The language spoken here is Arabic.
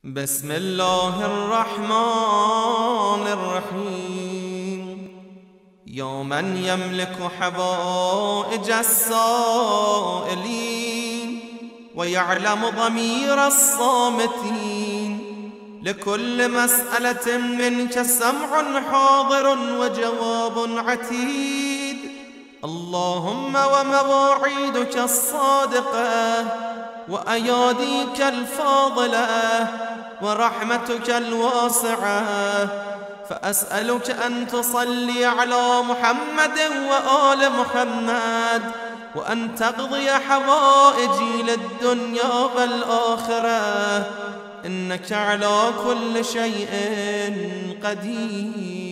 بسم الله الرحمن الرحيم. يا من يملك حوائج السائلين ويعلم ضمير الصامتين، لكل مسألة منك سمع حاضر وجواب عتيد. اللهم ومواعيدك الصادقة وأياديك الفاضلة ورحمتك الواسعة، فأسألك أن تصلي على محمد وآل محمد، وأن تقضي حوائجي للدنيا والآخرة، إنك على كل شيء قدير.